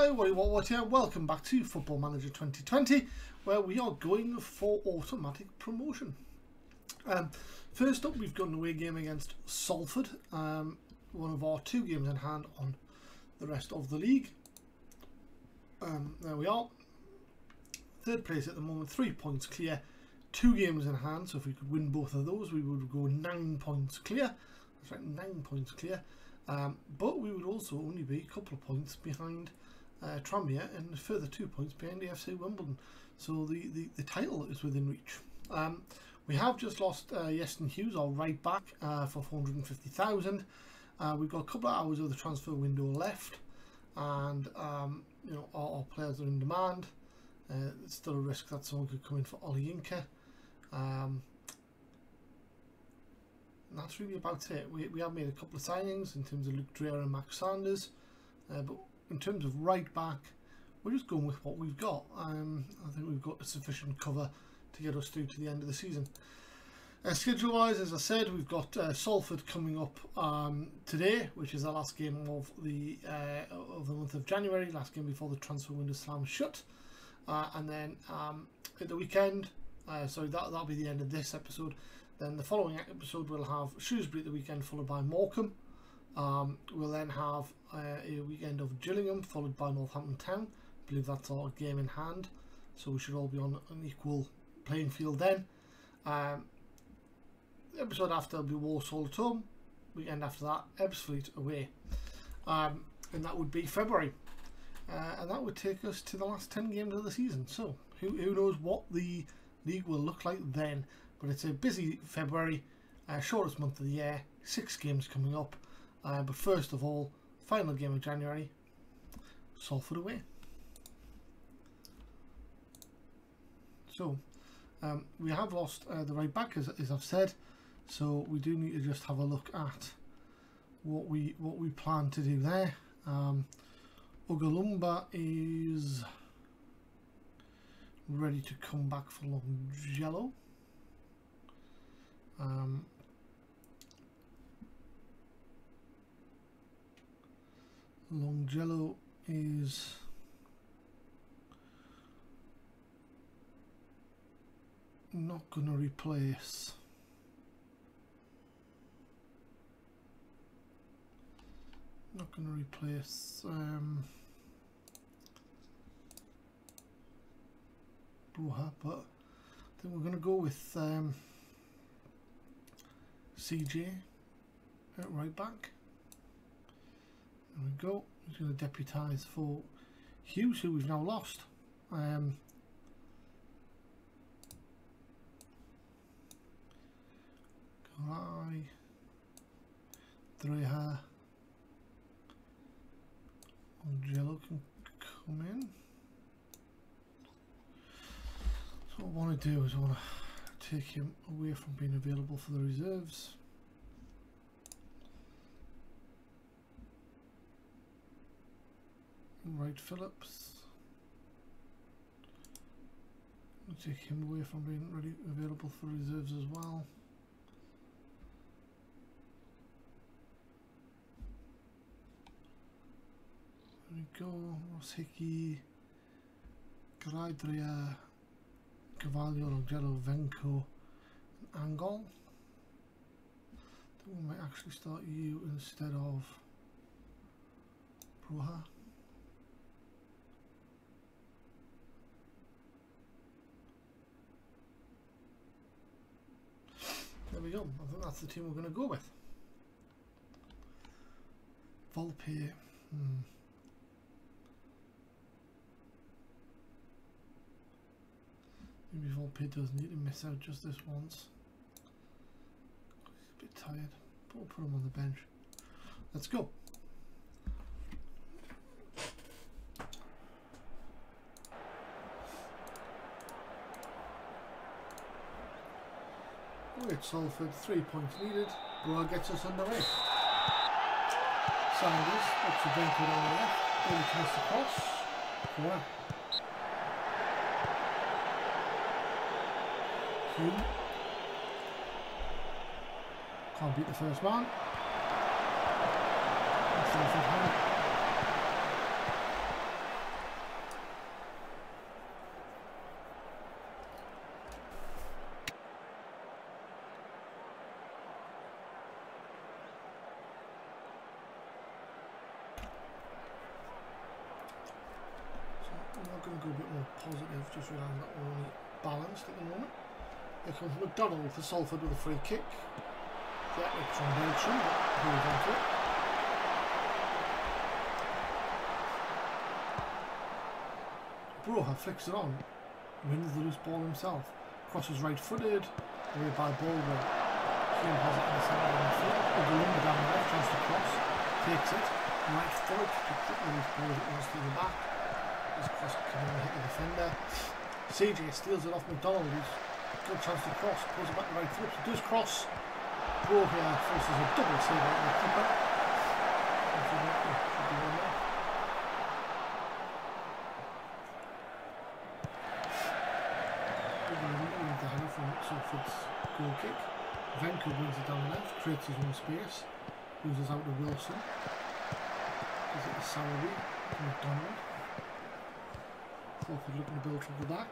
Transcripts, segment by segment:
everybody, what here? Welcome back to Football Manager 2020, where we are going for automatic promotion. First up, we've got an away game against Salford, one of our 2 games in hand on the rest of the league. There we are. 3rd place at the moment, 3 points clear, 2 games in hand, so if we could win both of those, we would go 9 points clear. That's right, 9 points clear. But we would also only be a couple of points behind Tranmere and a further 2 points behind AFC Wimbledon. So the title is within reach. We have just lost Yeston Hughes, our right back, for 450,000. We've got a couple of hours of the transfer window left, and you know, our players are in demand. It's still a risk that someone could come in for Ollie Inca. And that's really about it. We have made a couple of signings in terms of Luke Dreher and Max Sanders, but in terms of right back, we're just going with what we've got. I think we've got sufficient cover to get us through to the end of the season. Schedule wise, as I said, we've got Salford coming up today, which is the last game of the month of January, last game before the transfer window slams shut, and then at the weekend, sorry, that'll be the end of this episode. Then the following episode we'll have Shrewsbury at the weekend, followed by Morecambe. We'll then have a weekend of Gillingham, followed by Northampton Town. I believe that's our game in hand, so we should all be on an equal playing field then. The episode after will be Walsall at home. Weekend after that, Ebbsfleet away. And that would be February. And that would take us to the last 10 games of the season. So who knows what the league will look like then. But it's a busy February, shortest month of the year, 6 games coming up. But first of all, final game of January, Salford away. So we have lost the right back, as I've said. So we do need to just have a look at what we plan to do there. Ugalumba is ready to come back for Longjello. Longjello is not going to replace Broha, but I think we're going to go with CJ at right back. There we go. He's going to deputise for Hughes, who we've now lost. Garai, Dreher, Jello can come in. So what I want to do is I want to take him away from being available for the reserves. Wright Phillips. I'll take him away from being available for reserves as well. There we go. Ross Hickey, Garai, Dreher, Cavallo, Longjello, Venko, and Angol. I think we might actually start you instead of Broha. There we go. I think that's the team we're going to go with. Volpe. Maybe Volpe does need to miss out just this once. He's a bit tired, but we'll put him on the bench. Let's go. With Salford, 3 points needed. Broa gets us underway. Sanders, up to Benko on the left. Early chance to cross. Broa. Hume. Can't beat the first man. Salford have it. not going to go a bit more positive, just realising that we're only balanced at the moment. Here comes McDonald for Salford with a free kick. Yeah, it's on Belgium, but hold on to it. Broha flicks it on, wins the loose ball himself. Crosses right footed, away by Baldwin. Hume has it in the centre of the field. Ugalumba down the left, tries to cross, takes it. Right foot, picks up the loose ball as it runs through the back. This cross coming and hit the defender. CJ steals it off McDonald. He's good chance to cross, pulls it back to right foot. He does cross. Bro here forces a double save out of the keeper. The header from Salford's goal kick. Venko brings it down the left, creates his own space, loses out to Wilson. Gives it to Sowerby, to McDonald. Salford looking to build from the back.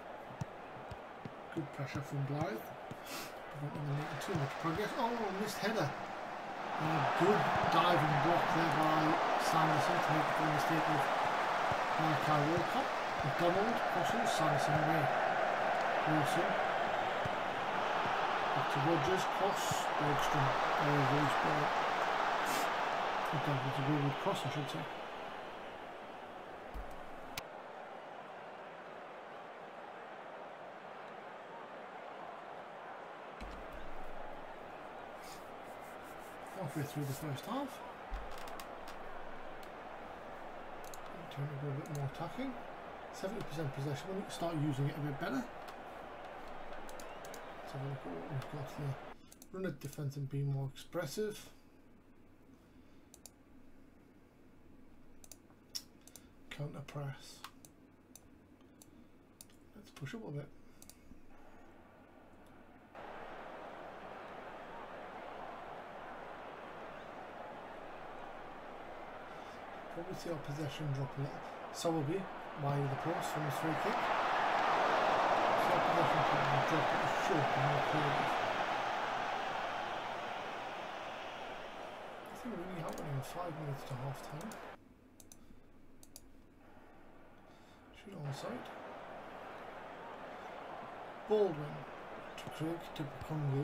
Good pressure from Blythe. Preventing them making too much progress. Oh, missed header. Good diving block there by Sanderson to make the mistake of Malachi Wilcott. McDonald crosses, Sanderson away. Wilson. Back to Rogers, cross, Bergstrom. Loose ball. McDonald's a really good cross, I should say. Halfway through the first half. Turn to go a bit more attacking. 70% possession. We need to start using it a bit better. Let's have a look at what we've got here. Run at defence and be more expressive. Counter press. Let's push up a bit. Probably see our possession drop a little. Sowerby, wide of the post from his free kick. See our possession probably drop a short and more clearly. Nothing really happening in 5 minutes to half time. Shoot on side. Baldwin to Craig to Pakungu.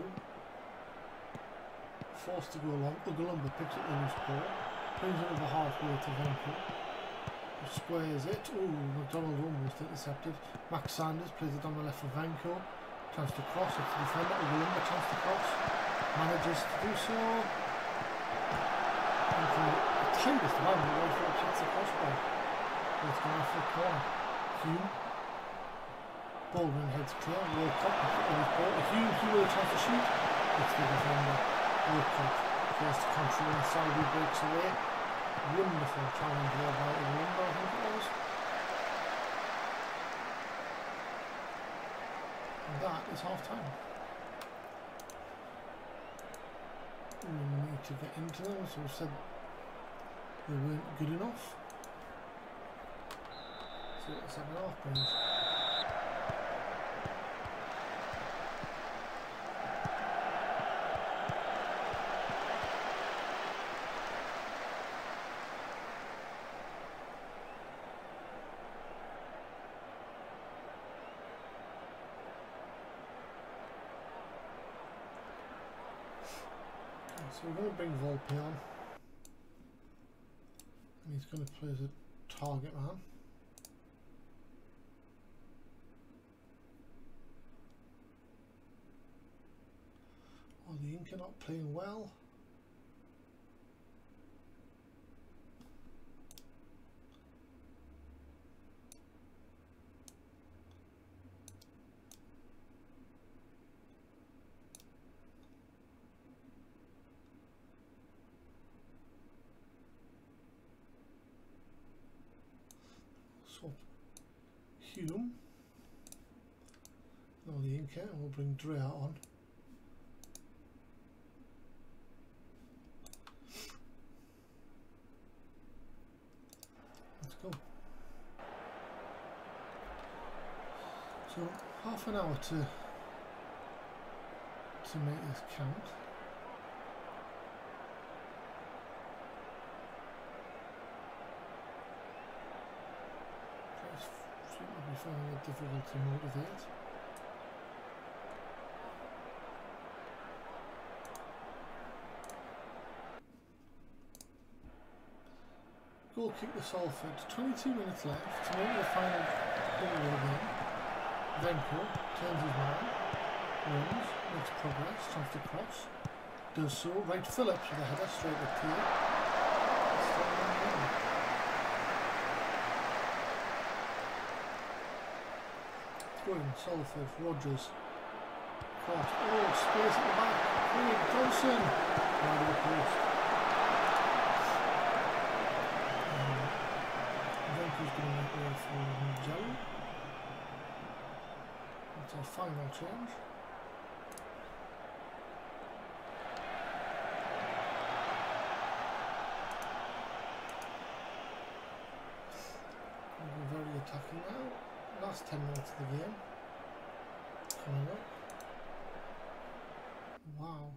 Forced to go along. Ugalumba picks up the loose ball. Brings it over halfway to Venko. Squares it. Ooh, McDonald almost intercepted. Max Sanders plays it on the left for Venko. Chance to cross. It's the defender. Ugalumba chance to cross. Manages to do so. And from the tightest man, the right foot hits the crossbar. It's going for a corner. Hume. Baldwin heads clear. World Cup. Hume with a chance to shoot. It's the defender. World Cup. First control and Sowerby breaks away. Wonderful challenge there by Ugalumba, I think it was. And that is half time. We need to get into them, so we said they weren't good enough. See what the second half brings. So we're going to bring Volpe on, and he's going to play as a target man. Oh, the Inca not playing well. Swap Hume. No, the Inca, and we'll bring Drea on. Let's go. So half an hour to make this count. finding it difficult to motivate. Goal kick to Salford. 22 minutes left to make the final goal of the game. Venko turns his man, runs, makes progress, chance to cross, does so. Right Phillips with a header straight at Tier. Throwing Salford, Rogers, cross. Oh, space at the back. Craig Johnson. Right of the post. Venko's going to make way for Jello. That's our final change. We're very attacking now. Last 10 minutes of the game. Coming up. Wow.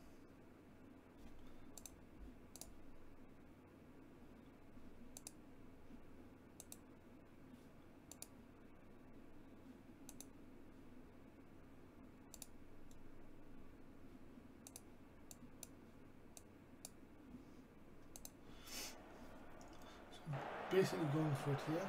Basically going for it here.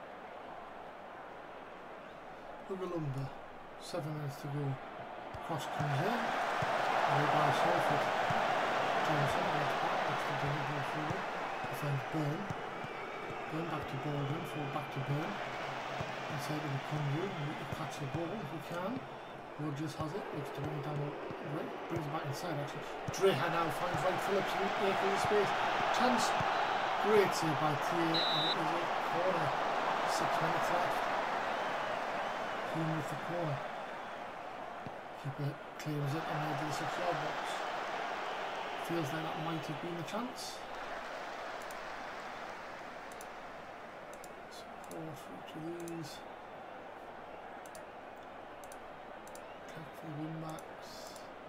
Ugalumba, 7 minutes to go. Cross comes in. Away by Salford. Johnson, that's the delivery forward. Defends Byrne. Byrne back to Baldwin, forward back to Byrne. Inside of the Congo, we need to catch the ball if we can. Rogers has it, looks to bring it down the right, brings it back inside actually. Dreher now finds Wright Phillips in the space. Chance. Great save by Tier, and it was a corner. 6 minutes left. Clean with the corner. Keeper claims it and heads to the 6-yard box. Feels like that might have been a chance. So 4 for each of these. Attack for the win backs.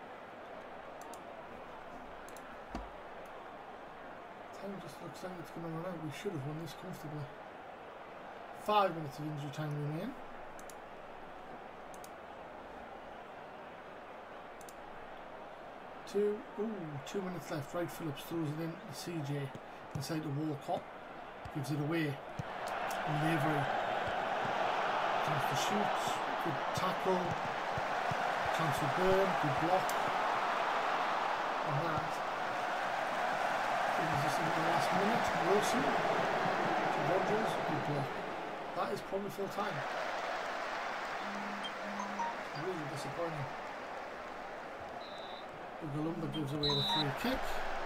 Just looks like it's going to run out. We should have won this comfortably. 5 minutes of injury time remain. Two minutes left. Wright Phillips throws it in to CJ inside the Walcott. Gives it away. Lavery. Chance to shoot. Good tackle. Chance for Byrne. Good block. And that. This in the last minute. Wilson to Rogers, good block. That is probably full time. Really disappointing. Ugalumba gives away the free kick.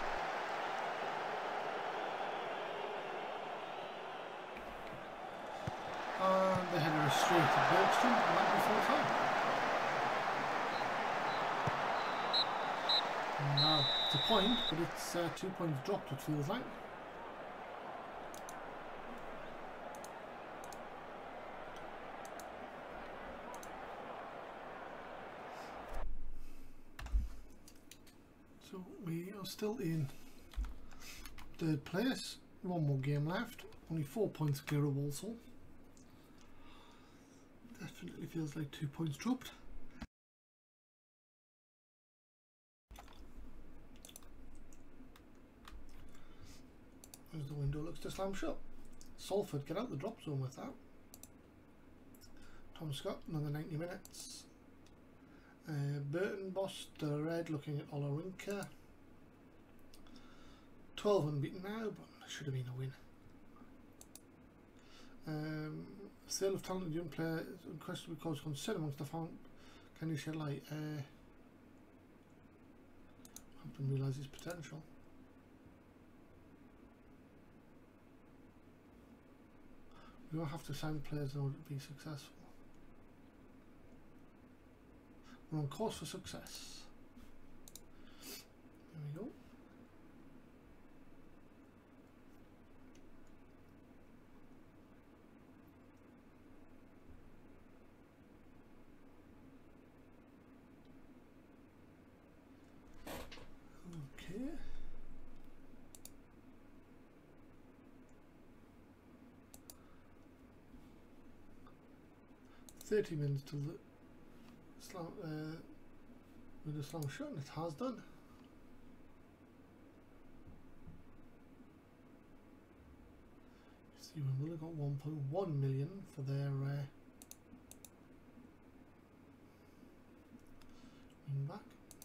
And the header is straight to Bergstrom, and that will be full time. Now, it's a point, but it's 2 points dropped, it feels like. So we are still in 3rd place, 1 more game left, only 4 points clear of Walsall. Definitely feels like 2 points dropped. As the window looks to slam shut. Salford get out the drop zone with that. Tom Scott, another 90 minutes. Burton Boss, the red, looking at Olarinka. 12 unbeaten now, but it should have been a win. Sale of talented young player is unquestionably cause concern amongst the fan. Can you shed light? I didn't realise his potential. We don't have to sign players in order to be successful. We're on course for success. There we go. Okay. 30 minutes till the slam, window slam shut, and it has done. See, we've only got 1.1 million for their wing back.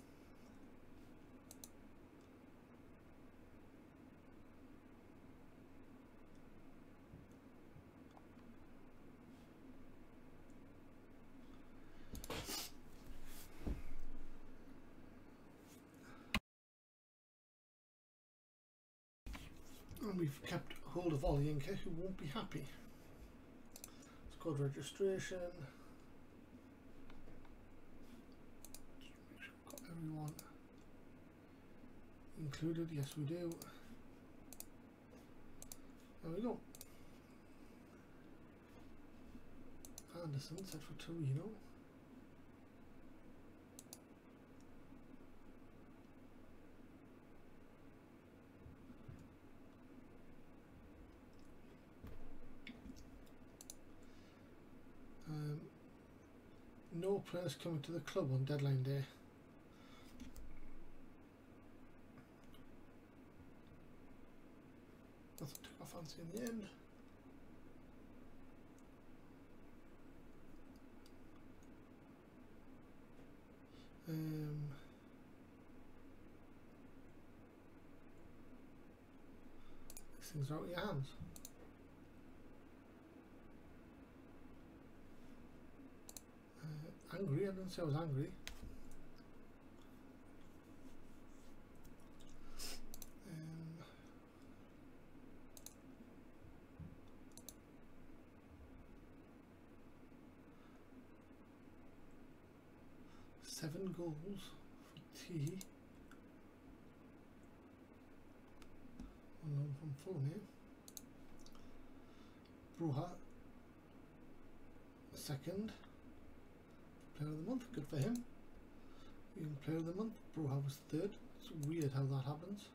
And we've kept hold of Olienka, who won't be happy. Squad registration. Just make sure we've got everyone included. Yes, we do. There we go. Anderson set for Torino. No players coming to the club on deadline day. Nothing took our fancy in the end. These things are out of your hands. Angry? I didn't say I was angry. Seven goals for T. One from Fulham here. Bruja, second. Player of the month, good for him. Even player of the month, Bruja was third. It's weird how that happens.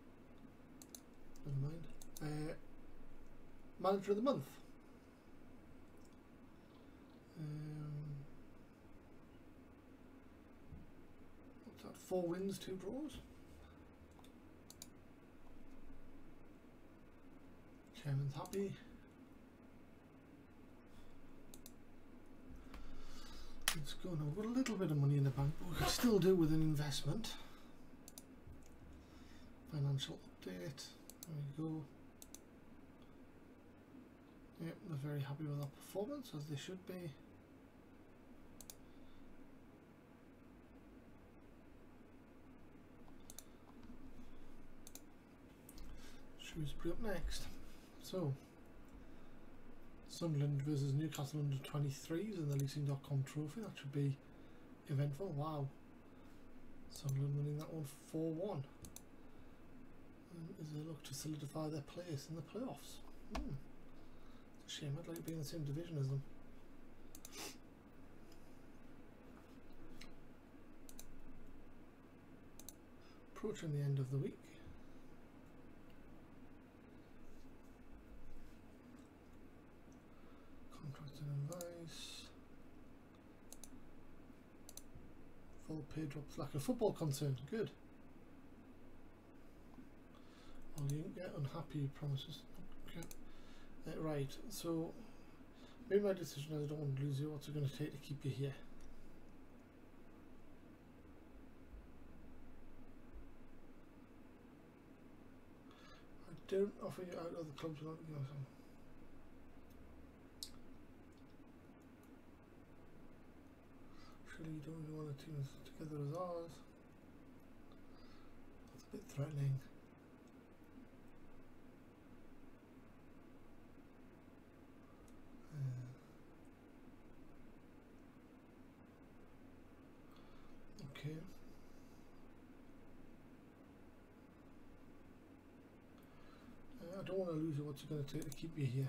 Never mind. Manager of the month. What's that? 4 wins, 2 draws. Chairman's happy. It's going to put a little bit of money in the bank, but we could still do with an investment. Financial update. There we go. Yep, they're very happy with our performance, as they should be. Shrewsbury up next. So, Sunderland versus Newcastle under 23s in the leasing.com trophy. That should be eventful. Wow. Sunderland winning that one 4-1. Is there a look to solidify their place in the playoffs? It's a shame. I'd like to be in the same division as them. Approaching the end of the week. Contract and advice. Full pay drops like a football concern. Good. Well, you get unhappy promises. Okay. Right, so made my decision as I don't want to lose you. What's it going to take to keep you here? I don't offer you out other clubs without you know some. Surely you don't really want the teams together as ours. That's a bit threatening. Okay. I don't want to lose you. What's it going to take to keep you here?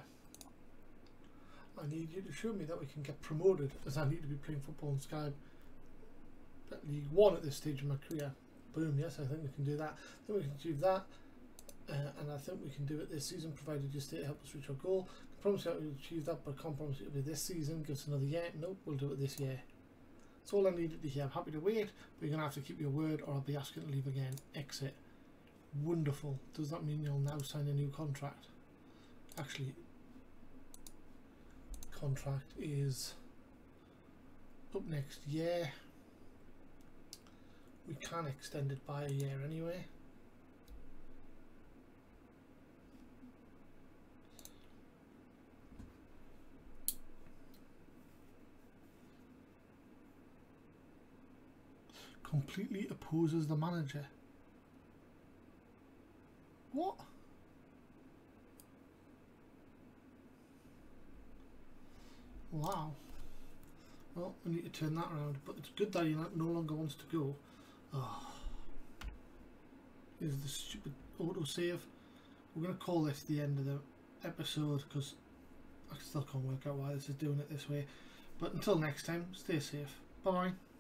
I need you to show me that we can get promoted, as I need to be playing football in Sky League 1 at this stage of my career. Boom, yes, I think we can do that. I think we can achieve that, and I think we can do it this season, provided you stay to help us reach our goal. promise you I'll achieve that, but I can't promise it'll be this season. Give us another year. Nope, we'll do it this year. That's all I needed to hear. I'm happy to wait, but you're going to have to keep your word or I'll be asking to leave again. Exit. Wonderful. Does that mean you'll now sign a new contract? Actually, contract is up next year. We can extend it by a year anyway. Completely opposes the manager. What? Wow. Well, we need to turn that around, but it's good that he no longer wants to go. Oh. Here's the stupid autosave. We're going to call this the end of the episode because I still can't work out why this is doing it this way. But until next time, stay safe. Bye bye.